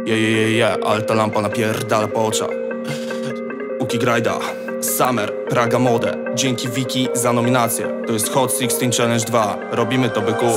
Ale ta lampa napierdala po oczach. Uki Grajda, Summer, Praga Mode. Dzięki Wiki za nominację. To jest Hot 16 Challenge 2. Robimy to, byku,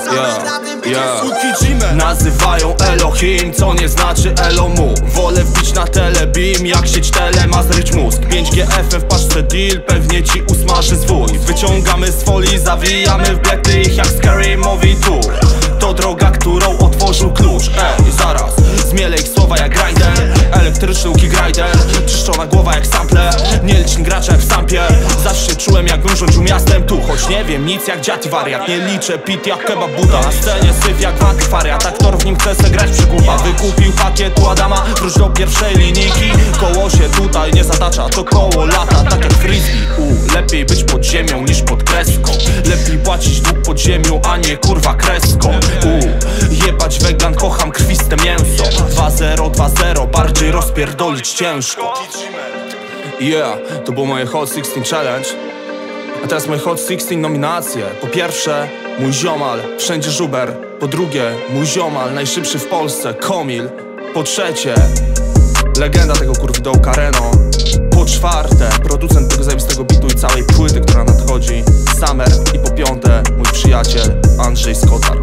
Nazywają Elohim, co nie znaczy Elomu. Wolę wbić na Telebeam, jak sieć tele ma zryć mózg. 5G FM w paczce deal, pewnie ci usmaży zwój. Wyciągamy z folii, zawijamy w blety ich jak Scary Movie 2. To droga, którą otworzył klucz. Zaraz, zmielę ich słowa jak grinder. Elektryczny Uki Grajder, czyszczona głowa jak sample. Nieliczni gracze jak w sampie. Zawsze czułem jakbym rządził miastem tu. Choć nie wiem nic jak dziad i wariat. Nie liczę pit jak kebab Buda. Na scenie syf jak w antykwariat. Aktor w nim chce se grać przygłupa. Wykupił pakiet u Adama, wróć do pierwszej linijki. Koło się tutaj nie zatacza, to koło lata, tak jak frisbee. Lepiej być pod ziemią niż pod kreską. Lepiej płacić dług pod ziemią, a nie kurwa kreską. Jebać wegan, kocham krwiste mięso. 2-0, 2-0, bardziej rozpierdolić ciężko. To było moje Hot 16 Challenge. A teraz moje Hot 16 nominacje. Po pierwsze, mój ziomal, wszędzie żuber. Po drugie, mój ziomal, najszybszy w Polsce, Komil. Po trzecie, legenda tego kurwidołka Reno. Po czwarte, producent tego zajebistego bitu i całej płyty, która nadchodzi, Summer. I po piąte, mój przyjaciel Andrzej Skotar.